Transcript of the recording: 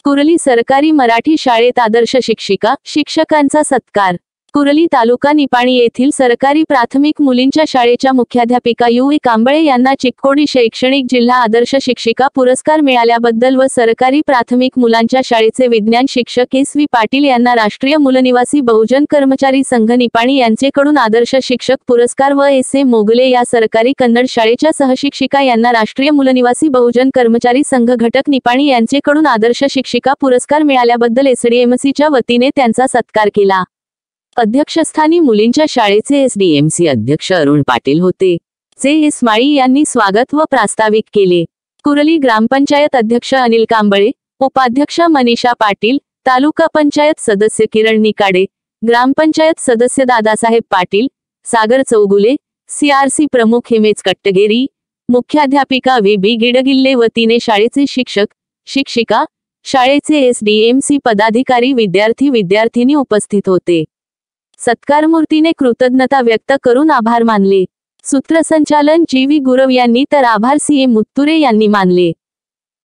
कुरली सरकारी मराठी शाळेत आदर्श शिक्षिका शिक्षकांचा सत्कार। कुरली तालुका निपाणी येथील सरकारी प्राथमिक मुलींच्या शाळेच्या मुख्याध्यापिका यू कांबळे यांना चिक्कोडी शैक्षणिक जिल्हा आदर्श शिक्षिका पुरस्कार मिळाल्याबद्दल व सरकारी प्राथमिक मुलांच्या शाळेचे विज्ञान शिक्षक एस.व्ही. पाटील यांना राष्ट्रीय मूलनिवासी बहुजन कर्मचारी संघ निपाणी यांचेकडून आदर्श शिक्षक पुरस्कार व एस.ए. मोगले या सरकारी कन्नड शाळेच्या सहशिक्षिका यांना राष्ट्रीय मूलनिवासी बहुजन कर्मचारी संघ घटक निपाणी यांचेकडून आदर्श शिक्षिका पुरस्कार मिळाल्याबद्दल एसडीएमसीच्या वतीने त्यांचा सत्कार केला। अध्यक्षस्थानी मुलींच्या शाळेचे एसडीएमसी अध्यक्ष अरुण पाटील होते, जे एस. माळी यांनी स्वागत व प्रास्ताविक केले। कुरली ग्रामपंचायत अध्यक्ष अनिल कांबळे, उपाध्यक्ष मनीषा पाटील, तालुका पंचायत सदस्य किरण निकाडे, ग्रामपंचायत सदस्य दादासाहेब पाटील, सागर चौगुले, सीआरसी प्रमुख हिमेश कट्टगेरी, मुख्याध्यापिका व्ही.बी. गिडगिल्ले वतीने शाळेचे शिक्षक शिक्षिका, शाळेचे एसडीएमसी पदाधिकारी, विद्यार्थी उपस्थित होते। सत्कारमूर्तीने कृतज्ञता व्यक्त करून आभार मानले। सूत्रसंचालन जी.व्ही. गुरव यांनी तर आभार सी.ए. मुत्तुरे यांनी मानले।